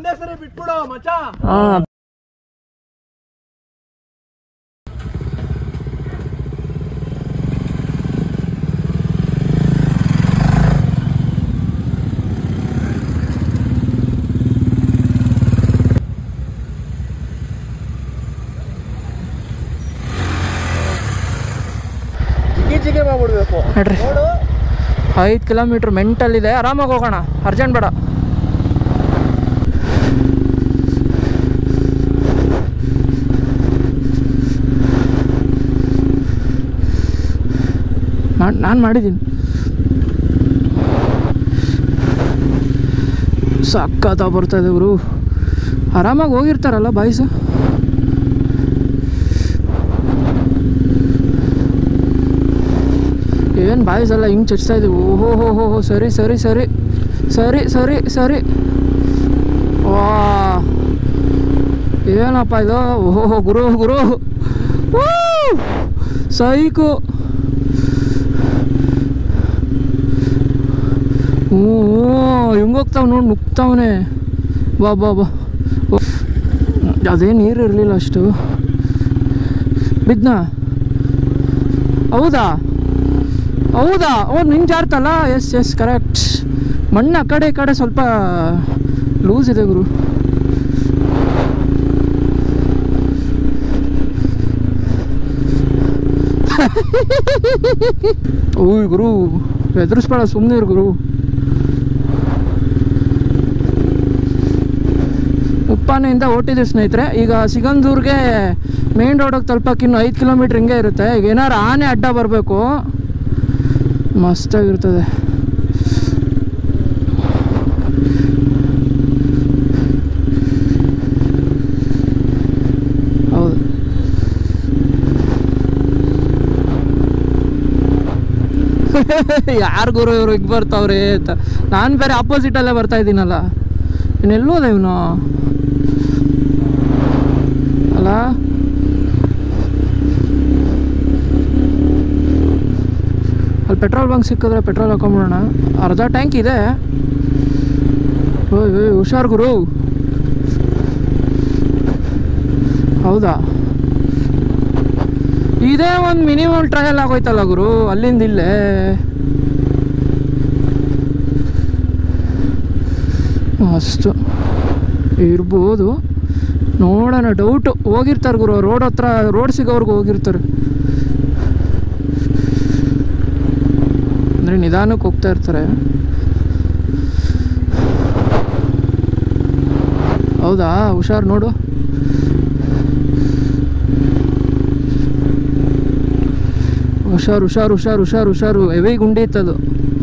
ಒಂದೇ ಸರಿ ಬಿಟ್ಬಿಡು ಮಚ್ಚ. ಜಿಗೆ ಮಾಡ್ಬಿಡ್ಬೇಕು ನೋಡ್ರಿ. 5 ಕಿಲೋಮೀಟ್ರ್ ಮೆಂಟಲ್ ಇದೆ, ಆರಾಮಾಗಿ ಹೋಗೋಣ, ಅರ್ಜೆಂಟ್ ಬೇಡ. ನಾನು ಮಾಡಿದ್ದೀನಿ. ಸಕ್ಕತ್ತ ಬರ್ತಾಯಿದೆ ಇವರು. ಆರಾಮಾಗಿ ಹೋಗಿರ್ತಾರಲ್ಲ ಬಾಯ್ಸು. ಏನು ಬಾಯ್ಸ್ ಎಲ್ಲ ಹಿಂಗೆ ಚಚ್ತಾ ಇದ್ದೀವಿ. ಓಹೋ ಹೋ ಹೋ ಹೋ, ಸರಿ ಸರಿ ಸರಿ ಸರಿ ಸರಿ ಸರಿ. ವಾ ಏನಪ್ಪ ಇದು. ಓಹೋ ಗುರು ಗುರು ಸೈಕು. ಹಿಂಗೆ ಹೋಗ್ತಾವ ನೋಡಿ, ನುಗ್ತಾವನೆ. ಬಾ ಬಾ ಬಾ. ಅದೇ ನೀರು ಇರಲಿಲ್ಲ ಅಷ್ಟು. ಬಿದ್ನಾ? ಹೌದಾ ಹೌದಾ? ನಿಂಗೆ ಜಾರ್ತಲ್ಲ. S yes correct. ಮಣ್ಣು ಆ ಕಡೆ ಈ ಕಡೆ ಸ್ವಲ್ಪ ಲೂಸ್ ಇದೆ ಗುರು. ಓಯ್ ಗುರು, ಎದುರಿಸ್ಬೇಡ, ಸುಮ್ಮನೆ ಇರು ಗುರು. ಉಪ್ಪಾನೆಯಿಂದ ಹೊಟ್ಟಿದ್ದೀವಿ ಸ್ನೇಹಿತರೆ. ಈಗ ಸಿಗಂದೂರಿಗೆ ಮೇನ್ ರೋಡಿಗೆ ತಲುಪಕ್ಕೆ ಇನ್ನು 5 ಕಿಲೋಮೀಟ್ರ್ ಹಿಂಗೆ ಇರುತ್ತೆ. ಈಗ ಏನಾರು ಆನೆ ಅಡ್ಡ ಬರಬೇಕು, ಮಸ್ತಾಗಿರ್ತದೆ. ಹೌದು, ಯಾರು ಗುರು ಇವರು ಹಿಂಗೆ ಬರ್ತಾವ್ರಿ ಅಂತ. ನಾನು ಬೇರೆ ಆಪೋಸಿಟಲ್ಲೇ ಬರ್ತಾ ಇದ್ದೀನಲ್ಲ. ಇನ್ನೆಲ್ಲೋದ ಇವನು ಅಲ್ಲ. ಅಲ್ಲಿ ಪೆಟ್ರೋಲ್ ಬಂಕ್ ಸಿಕ್ಕಿದ್ರೆ ಪೆಟ್ರೋಲ್ ಹಾಕೊಂಬಿಡೋಣ. ಅರ್ಧ ಟ್ಯಾಂಕ್ ಇದೆ. ಓಯ್ ಓಯ್ ಹುಷಾರು ಗುರು. ಹೌದಾ? ಇದೇ ಒಂದು ಮಿನಿಮಮ್ ಟ್ರಯಲ್ ಆಗೋಯ್ತಲ್ಲ ಗುರು, ಅಲ್ಲಿಂದ ಇಲ್ಲೇ. ಅಷ್ಟು ಇರ್ಬೋದು, ನೋಡೋಣ. ಡೌಟು. ಹೋಗಿರ್ತಾರೆ ಗುರು, ರೋಡ್ ಹತ್ರ, ರೋಡ್ ಸಿಗೋವ್ರಿಗೂ ಹೋಗಿರ್ತಾರೆ. ಅಂದರೆ ನಿಧಾನಕ್ಕೆ ಹೋಗ್ತಾ ಇರ್ತಾರೆ. ಹೌದಾ? ಹುಷಾರು ನೋಡು. ಹುಷಾರು ಹುಷಾರು ಹುಷಾರು ಹುಷಾರು ಹುಷಾರು. ಹೆವಿ ಗುಂಡಿ ಇತ್ತದು.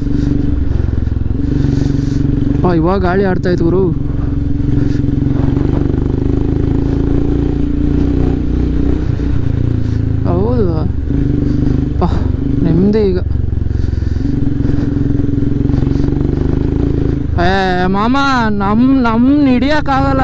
ಇವಾಗ ಗಾಳಿ ಆಡ್ತಾಯಿತ್ತು ಗುರು. ಹೌದು ಪಾ, ನೆಮ್ಮದಿ ಈಗ. ಮಾಮ, ನಮ್ಮ ಹಿಡಿಯೋಕ್ಕಾಗಲ್ಲ.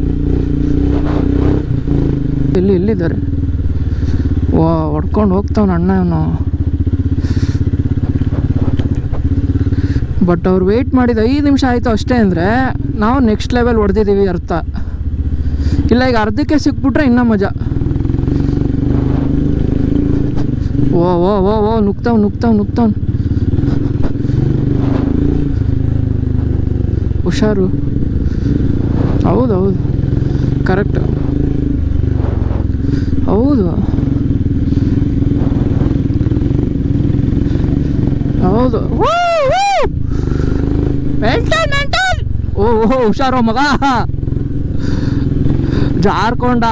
ಎಲ್ಲಿದ್ದಾರೆ? ಹೊಡ್ಕೊಂಡು ಹೋಗ್ತಾವನ ಅಣ್ಣ ಇವನು. ಬಟ್ ಅವ್ರು ವೆಯ್ಟ್ ಮಾಡಿದ 5 ನಿಮಿಷ ಆಯಿತು ಅಷ್ಟೇ ಅಂದರೆ ನಾವು ನೆಕ್ಸ್ಟ್ ಲೆವೆಲ್ ಹೊಡೆದಿದ್ದೀವಿ ಅರ್ಥ. ಇಲ್ಲ ಈಗ ಅರ್ಧಕ್ಕೆ ಸಿಕ್ಬಿಟ್ರೆ ಇನ್ನೂ ಮಜಾ. ಓ ಓ ಓ ಓ ನುಗ್ತಾವ್. ಹುಷಾರು. ಹೌದು ಕರೆಕ್ಟ್. ಹೌದು ಮೆಂಟಲ್. ಓಹೋ ಹುಷಾರೋ ಮಗ, ಜಾರ್ಕೊಂಡ.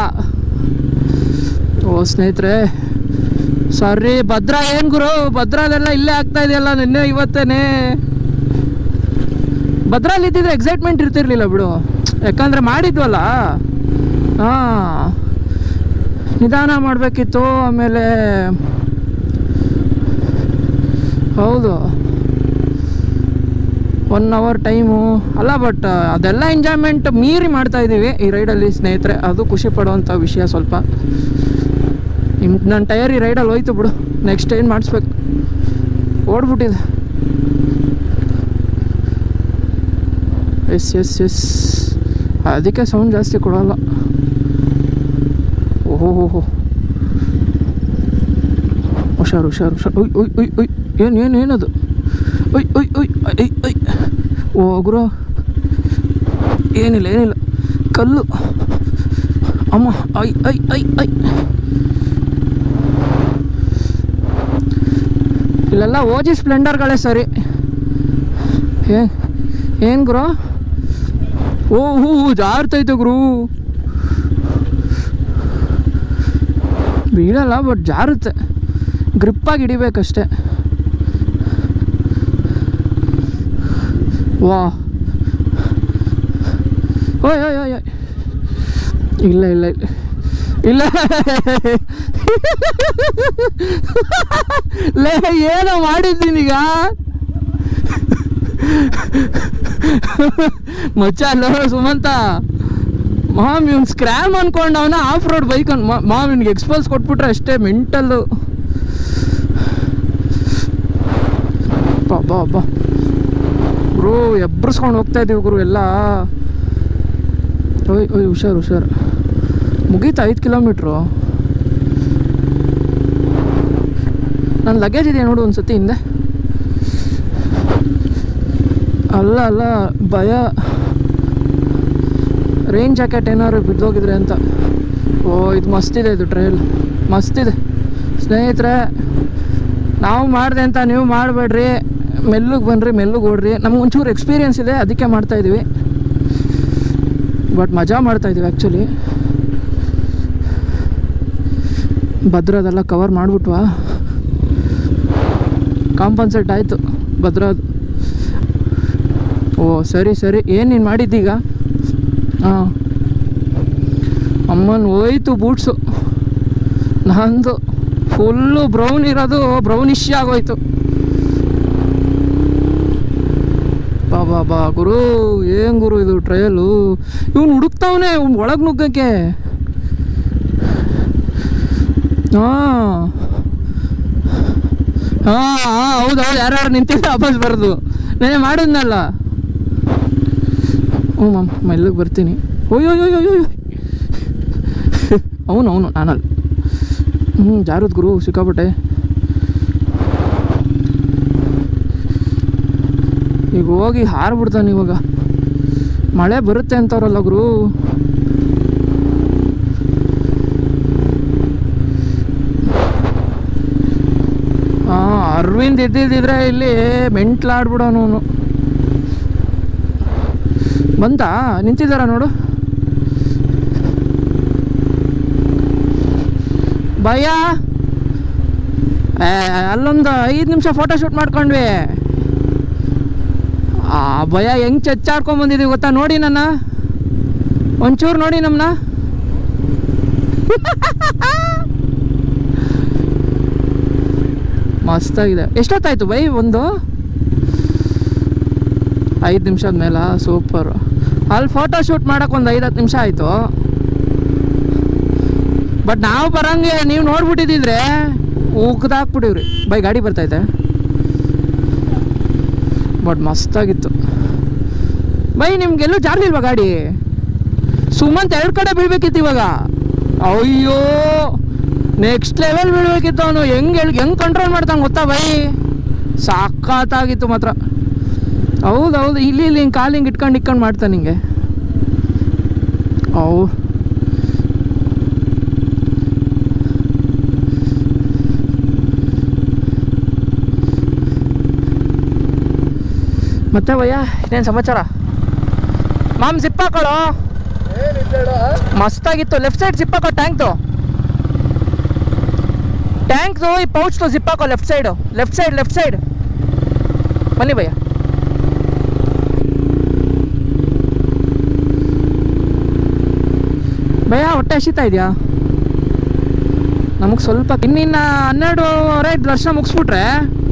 ಓ ಸ್ನೇಹಿತರೆ ಸಾರಿ. ಭದ್ರಾ ಏನು ಗುರು, ಭದ್ರಾದೆಲ್ಲ ಇಲ್ಲೇ ಆಗ್ತಾ ಇದೆಯಲ್ಲ, ನಿನ್ನೆ ಇವತ್ತೇನೆ. ಭದ್ರಲ್ಲಿ ಇದ್ದಿದ್ರೆ ಎಕ್ಸೈಟ್ಮೆಂಟ್ ಇರ್ತಿರ್ಲಿಲ್ಲ ಬಿಡು, ಯಾಕಂದರೆ ಮಾಡಿದ್ವಲ್ಲ. ಹಾಂ, ನಿಧಾನ ಮಾಡಬೇಕಿತ್ತು. ಆಮೇಲೆ ಹೌದು 1 hour ಟೈಮು ಅಲ್ಲ, ಬಟ್ ಅದೆಲ್ಲ ಎಂಜಾಯ್ಮೆಂಟ್ ಮೀರಿ ಮಾಡ್ತಾಯಿದ್ದೀವಿ ಈ ರೈಡಲ್ಲಿ ಸ್ನೇಹಿತರೆ. ಅದು ಖುಷಿ ಪಡುವಂಥ ವಿಷಯ. ಸ್ವಲ್ಪ ನನ್ನ ಟಯರ್ ಈ ರೈಡಲ್ಲಿ ಹೋಯ್ತು ಬಿಡು. ನೆಕ್ಸ್ಟ್ ಏನು ಮಾಡಿಸ್ಬೇಕು, ಓಡ್ಬಿಟ್ಟಿದೆ. ಎಸ್ ಅದಕ್ಕೆ ಸೌಂಡ್ ಜಾಸ್ತಿ ಕೊಡೋಲ್ಲ. ಓಹೋ ಹುಷಾರು ಹುಷಾರು ಹುಷಾರು. ಉಯ್ ಉಯ್ ಉಯ್ ಉಯ್ ಏನದು? ಉಯ್ ಉಯ್ ಉಯ್ ಐ ಐ. ಓ ಗುರು, ಏನಿಲ್ಲ ಕಲ್ಲು. ಅಮ್ಮ ಐ ಐ ಐ ಐ. ಇಲ್ಲೆಲ್ಲ ಓಜಿ ಸ್ಪ್ಲೆಂಡರ್ಗಳೇ ಸರಿ. ಏನು ಗುರು? ಓಹೋ ಜಾರ್ತೈತೆ ಗುರು. ಬೀಳಲ್ಲ, ಬಟ್ ಜಾರುತ್ತೆ. ಗ್ರಿಪ್ಪಾಗಿ ಹಿಡಿಬೇಕಷ್ಟೆ. ವಾ ಓಯ್ ಓಯ್ ಓಯ್. ಇಲ್ಲ ಲೇ, ಏನೋ ಮಾಡಿದ್ದೀನೀಗ ಮಚ್ಚ. ಅಲ್ಲೋ ಸುಮಂತ, ಮಾಮ್ ಇವ್ನು ಸ್ಕ್ರ್ಯಾಮ್ ಅನ್ಕೊಂಡವನ ಆಫ್ ರೋಡ್ ಬೈಕ್ ಮಾಮ್ ಇವ್ನಿಗೆ ಎಕ್ಸ್ಪಲ್ಸ್ ಕೊಟ್ಬಿಟ್ರೆ ಅಷ್ಟೇ ಮೆಂಟಲ್ಲು. ಅಬ್ಬಾ ಗುರು, ಎಬ್ರಿಸ್ಕೊಂಡು ಹೋಗ್ತಾ ಇದ್ದೀವಿ ಗುರು ಎಲ್ಲ. ಓಯ್ ಹುಷಾರು. ಮುಗೀತಾ 5 ಕಿಲೋಮೀಟ್ರು. ನನ್ನ ಲಗೇಜ್ ಇದೆಯಾ ನೋಡು ಒಂದ್ಸತಿ ಹಿಂದೆ. ಅಲ್ಲ ಭಯ, ರೈನ್ ಜಾಕೆಟ್ ಏನಾದ್ರು ಬಿದ್ದೋಗಿದ್ರೆ ಅಂತ. ಓ ಇದು ಮಸ್ತಿದೆ, ಇದು ಟ್ರೈಲ್ ಮಸ್ತಿದೆ ಸ್ನೇಹಿತರೆ. ನಾವು ಮಾಡಿದೆ ಅಂತ ನೀವು ಮಾಡಬೇಡ್ರಿ, ಮೆಲ್ಲಗೆ ಬನ್ನಿರಿ, ಮೆಲ್ಲಗೆ ಓಡ್ರಿ. ನಮ್ಗೆ ಒಂಚೂರು ಎಕ್ಸ್ಪೀರಿಯೆನ್ಸ್ ಇದೆ, ಅದಕ್ಕೆ ಮಾಡ್ತಾಯಿದ್ದೀವಿ. ಬಟ್ ಮಜಾ ಮಾಡ್ತಾಯಿದ್ದೀವಿ ಆ್ಯಕ್ಚುಲಿ. ಭದ್ರದೆಲ್ಲ ಕವರ್ ಮಾಡಿಬಿಟ್ವಾ? ಕಾಂಪನ್ಸೇಟ್ ಆಯಿತು ಭದ್ರದ್ದು. ಓ ಸರಿ ಏನು ನೀನು ಮಾಡಿದ್ದೀಗ? ಹಾಂ, ಅಮ್ಮನ ಹೋಯ್ತು ಬೂಟ್ಸು. ನಂದು ಫುಲ್ಲು ಬ್ರೌನ್ ಇರೋದು ಬ್ರೌನಿಶ್ ಆಗೋಯ್ತು. ಬಾ ಗುರು, ಏನು ಗುರು ಇದು ಟ್ರಯಲು? ಇವನು ಹುಡುಕ್ತಾವನೆ ಒಳಗೆ ನುಗ್ಗಕ್ಕೆ. ಹಾಂ ಹೌದು, ಯಾರು ನಿಂತಿದ್ದ ವಾಪಸ್ ಬರೋದು. ನಾನೇ ಮಾಡಿದ್ನಲ್ಲ. ಹ್ಞೂ ಮೆಲ್ಲಗೆ ಬರ್ತೀನಿ. ಓಯ್ಯೋ ಅವನು ನಾನಲ್ಲ. ಜಾರದ್ ಗುರು ಸಿಕ್ಕಾಪಟ್ಟೆ. ಈಗ ಹೋಗಿ ಹಾರ್ಬಿಡ್ತಾನೆ. ಇವಾಗ ಮಳೆ ಬರುತ್ತೆ ಅಂತವ್ರಲ್ಲ ಗುರು. ಅರವಿಂದ್ ಇದ್ದಿದ್ದಿದ್ರೆ ಇಲ್ಲಿ ಮೆಂಟ್ಲಾಡ್ಬಿಡೋನು. ಬಂತಾ? ನಿಂತಿದ್ದಾರ ನೋಡು. ಭಯ ಅಲ್ಲೊಂದು 5 ನಿಮಿಷ ಫೋಟೋ ಶೂಟ್ ಮಾಡ್ಕೊಂಡ್ವಿ. ಆ ಭಯ ಹೆಂಗೆ ಚಚ್ಚಾಡ್ಕೊಂಬಂದಿದ್ದೀವಿ ಗೊತ್ತಾ? ನೋಡಿ ನನ್ನ ಒಂಚೂರು ನೋಡಿ ನಮ್ಮನ್ನ. ಮಸ್ತಾಗಿದೆ. ಎಷ್ಟೊತ್ತಾಯ್ತು ಬೈ? 5 ನಿಮಿಷದ ಮೇಲೆ. ಸೂಪರು. ಅಲ್ಲಿ ಫೋಟೋ ಶೂಟ್ ಮಾಡೋಕೆ ಒಂದು 5-10 ನಿಮಿಷ ಆಯಿತು. ಬಟ್ ನಾವು ಬರೋಂಗೆ ನೀವು ನೋಡ್ಬಿಟ್ಟಿದ್ದಿದ್ರೆ ಉಗ್ದಾಕ್ಬಿಟ್ಟಿವ್ರಿ. ಬೈ ಗಾಡಿ ಬರ್ತೈತೆ. But ಮಸ್ತಾಗಿತ್ತು by. ನಿಮ್ಗೆಲ್ಲೂ ಜಾರ್ಲಿಲ್ವಾ ಗಾಡಿ? ಸುಮಂತ್ 2 ಕಡೆ ಬೀಳ್ಬೇಕಿತ್ತು ಇವಾಗ. ಅಯ್ಯೋ ನೆಕ್ಸ್ಟ್ ಲೆವೆಲ್ ಬೀಳ್ಬೇಕಿತ್ತು ಅವನು. ಹೆಂಗೆ ಕಂಟ್ರೋಲ್ ಮಾಡ್ತಾನೆ ಗೊತ್ತಾ ಬೈ? ಸಾಕಾತಾಗಿತ್ತು ಮಾತ್ರ. ಹೌದು, ಇಲ್ಲಿ ಹಿಂಗೆ ಕಾಲಿಂಗ್ ಇಟ್ಕೊಂಡು ಮಾಡ್ತಾನೆ ಹಿಂಗೆ. ಮತ್ತೆ ಭಯ್ಯ ಇನ್ನೇನು ಸಮಾಚಾರ? ಮಾಮ್ ಜಿಪ್ ಹಾಕೊಳ್ಳೋ. ಮಸ್ತಾಗಿತ್ತು. ಲೆಫ್ಟ್ ಸೈಡ್ ಜಿಪ್ ಹಾಕೋ. ಟ್ಯಾಂಕ್ದು ಈ ಪೌಚ್ದು ಜಿಪ್ ಹಾಕೋ. ಲೆಫ್ಟ್ ಸೈಡ್ ಬನ್ನಿ ಭಯ್ಯ. ಭಯ್ಯ ಹೊಟ್ಟೆ ಹಸಿತಾ ಇದೆಯಾ? ನಮಗೆ ಸ್ವಲ್ಪ ಇನ್ನಿನ್ನ 12:30 ದರ್ಶನ ಮುಗಿಸ್ಬಿಟ್ರೆ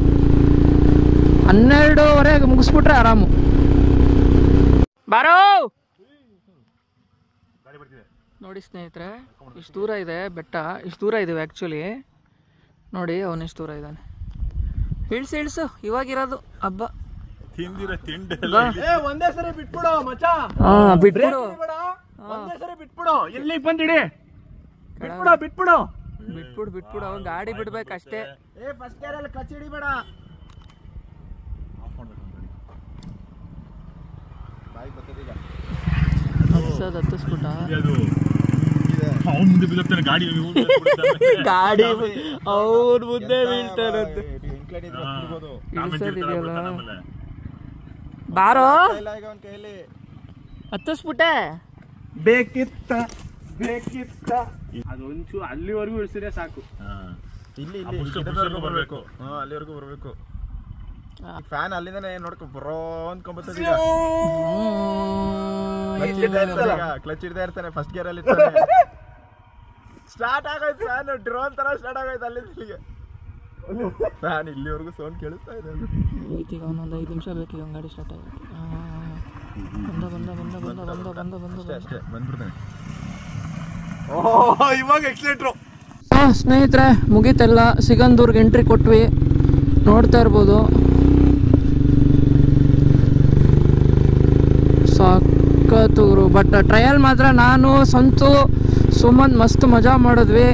12:30 ಮುಗಿಸ್ಬಿಟ್ರೆ ಆರಾಮು. ಬಾರೋ ನೋಡಿ ಸ್ನೇಹಿತರೆ, ಇಷ್ಟು ದೂರ ಇದೆ ಬೆಟ್ಟ. ಇಷ್ಟು ದೂರ ಇದ್ದೀವಿ ಆ್ಯಕ್ಚುಲಿ. ನೋಡಿ ಅವನೆಷ್ಟು ದೂರ ಇದ್ದಾನೆ. ಇಳಿಸು ಇವಾಗಿರೋದು ಹಬ್ಬ. ಒಂದೇ ಸರಿ ಬಿಟ್ಬಿಡು ಮಚ್ಚ. ಬಿಟ್ಬಿಡು. ಬಿಟ್ಬಿಡು, ಎಲ್ಲಿಗೆ ಬಂದಿಡಿ, ಬಿಟ್ಬಿಡು ಬಿಟ್ಬಿಡು ಬಿಟ್ಬಿಡು ಬಿಟ್ಬಿಡು, ಅವ್ನು ಗಾಡಿ ಬಿಡ್ಬೇಕಷ್ಟೇ. First ಗೇರಲ್ಲಿ clutch ಹಿಡಿಬೇಡ. ಹತ್ತಿಸ್ಬಿಟ್ಟ ಅವ್ನು ಮುಂದೆ ಬಿದ್ದಾನೆ ಗಾಡಿ ಗಾಡಿ ಅವ್ರ ಮುಂದೆ ಬೀಳ್ತಾರಂತೆ. ಬಾರೋ ಹತ್ತಿಸ್ಬಿಟ್ಟೆ. ಬೇಕಿತ್ತ ಅದೊಂಚು ಅಲ್ಲಿವರೆಗೂ ಇಳಿಸಿದ್ರೆ ಸಾಕು. ಇಲ್ಲಿ ಬರಬೇಕು, ಅಲ್ಲಿವರೆಗೂ ಬರಬೇಕು. ಫ್ಯಾನ್ ಅಲ್ಲಿಂದನೇ ನೋಡ್ಕೊ ಬರೋ ಅಂದ್ಕೊಂಬರ್ತದೆ. ಕ್ಲಚ್ ಹಿಡ್ತಾ ಇರ್ತಾನೆ, ಫಸ್ಟ್ ಗೇರ್ ಅಲ್ಲಿ ಸ್ಟಾರ್ಟ್ ಆಗೋಯ್ತು ಫ್ಯಾನ್, ಡ್ರೋನ್ ತರ ಸ್ಟಾರ್ಟ್ ಆಗೋಯ್ತು ಅಲ್ಲಿಂದ ಇಲ್ಲಿಗೆ. ಫ್ಯಾನ್ ಇಲ್ಲಿವರೆಗೂ ಸೌಂಡ್ ಕೇಳಿಸ್ತಾ ಇದೆ. ಈಗ ಒಂದೊಂದು 5 ನಿಮಿಷ ಬೇಕು ಈಗ ಗಾಡಿ ಸ್ಟಾರ್ಟ್ ಆಗುತ್ತೆ. ಬಂದ ಅಷ್ಟೇ ಬಂದ್ಬಿಡ್ತಾನೆ. ಓಹ್ ಇವಾಗ ಎಕ್ಸಲೇಟ್ರು. ಸ್ನೇಹಿತರೆ ಮುಗೀತೆಲ್ಲ, ಸಿಗಂದೂರ್ಗೆ ಎಂಟ್ರಿ ಕೊಟ್ವಿ, ನೋಡ್ತಾ ಇರ್ಬೋದು. ಸಾಕತ್ತೂರು. ಬಟ್ ಟ್ರಯಲ್ ಮಾತ್ರ ನಾನು ಸಂತು ಸುಮಂತ್ ಮಸ್ತ್ ಮಜಾ ಮಾಡಿದ್ವಿ.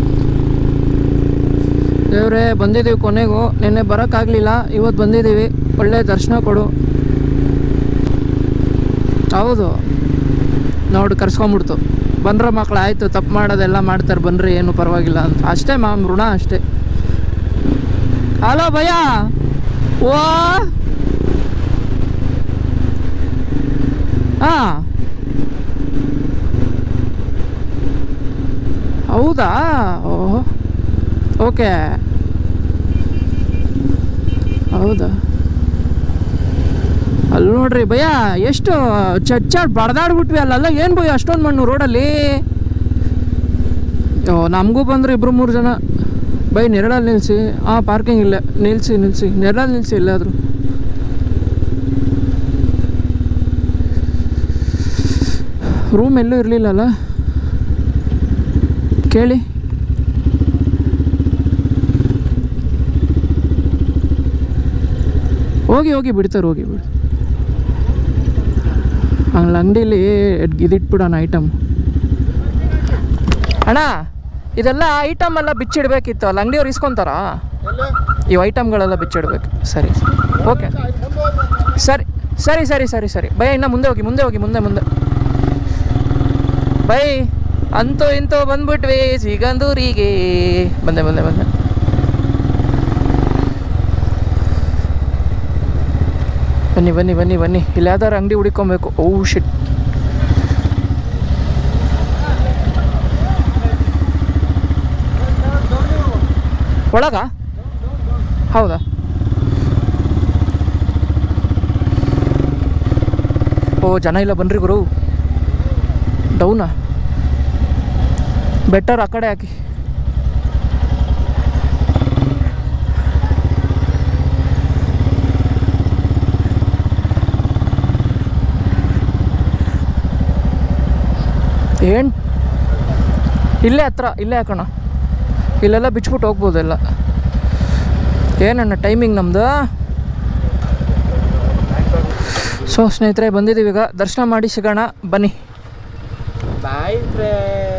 ದೇವ್ರೆ ಬಂದಿದ್ದೀವಿ ಕೊನೆಗೂ. ನಿನ್ನೆ ಬರೋಕ್ಕಾಗಲಿಲ್ಲ, ಇವತ್ತು ಬಂದಿದ್ದೀವಿ. ಒಳ್ಳೆ ದರ್ಶನ ಕೊಡು. ಹೌದು ನೋಡಿ ಕರ್ಸ್ಕೊಂಬಿಡ್ತು. ಬಂದ್ರ ಮಕ್ಳು ಆಯಿತು, ತಪ್ಪು ಮಾಡೋದೆಲ್ಲ ಮಾಡ್ತಾರೆ, ಬನ್ರಿ ಏನು ಪರವಾಗಿಲ್ಲ ಅಂತ ಅಷ್ಟೇ. ಋಣ ಅಷ್ಟೇ. ಹಲೋ ಭಯ್ಯ. ಓ ಹಾಂ ಹೌದಾ? ಓಹ್ ಓಕೆ ಹೌದಾ. ಅಲ್ಲಿ ನೋಡ್ರಿ ಭಯ್ಯ, ಎಷ್ಟು ಚಚ್ಚಾಡ್ ಬಡ್ದಾಡ್ಬಿಟ್ವಿ ಅಲ್ಲೆಲ್ಲ. ಏನು ಭಯ್ಯ ಅಷ್ಟೊಂದು ಮಣ್ಣು ರೋಡಲ್ಲಿ? ನಮಗೂ ಬಂದರು 2-3 ಜನ. ಬೈ ನೆರಳಲ್ಲಿ ನಿಲ್ಲಿಸಿ. ಪಾರ್ಕಿಂಗ್ ಇಲ್ಲ, ನಿಲ್ಲಿಸಿ ನೆರಳಲ್ಲಿ ನಿಲ್ಲಿಸಿ ಎಲ್ಲಾದರೂ. ರೂಮ್ ಎಲ್ಲೂ ಇರಲಿಲ್ಲಲ್ಲ, ಕೇಳಿ. ಹೋಗಿ ಬಿಡ್ತಾರೆ, ಹೋಗಿ ಬಿಡಿ. ಅಲ್ಲಿ ಅಂಗಡೀಲಿ ಇದಿಟ್ಬಿಡೋಣ ಐಟಮ್. ಅಣ್ಣ ಇದೆಲ್ಲ ಐಟಮ್ ಎಲ್ಲ ಬಿಚ್ಚಿಡ್ಬೇಕಿತ್ತು, ಅಲ್ಲಿ ಅಂಗಡಿಯವ್ರು ಇಸ್ಕೊತಾರಾ? ಇವು ಐಟಮ್ಗಳೆಲ್ಲ ಬಿಚ್ಚಿಡ್ಬೇಕು. ಸರಿ ಓಕೆ, ಸರಿ ಭಯ. ಇನ್ನು ಮುಂದೆ ಹೋಗಿ ಮುಂದೆ ಬೈ. ಅಂತೂ ಇಂತೂ ಬಂದ್ಬಿಟ್ವಿ ಸಿಗಂದೂರಿಗೆ. ಬಂದೆ ಬನ್ನಿ. ಇಲ್ಲಿ ಯಾವ್ದಾರು ಅಂಗಡಿ ಹುಡ್ಕೊಬೇಕು. ಓ ಶಿಟ್. ಒಳಗ ಹೌದಾ? ಓ ಜನ ಇಲ್ಲ ಬನ್ರಿ ಗುರು. ಡೌನಾ? ಬೆಟರ್ ಆ ಕಡೆ ಹಾಕಿ. ಏನು ಇಲ್ಲೇ ಹತ್ರ, ಇಲ್ಲೇ ಹಾಕೋಣ. ಇಲ್ಲೆಲ್ಲ ಬಿಚ್ಬಿಟ್ಟು ಹೋಗ್ಬೋದೆಲ್ಲ. ಏನಣ್ಣ ಟೈಮಿಂಗ್ ನಮ್ಮದು? ಸೊ ಸ್ನೇಹಿತರೆ ಬಂದಿದ್ದೀವಿ, ಈಗ ದರ್ಶನ ಮಾಡಿ ಸಿಗೋಣ ಬನ್ನಿ. Bye friend.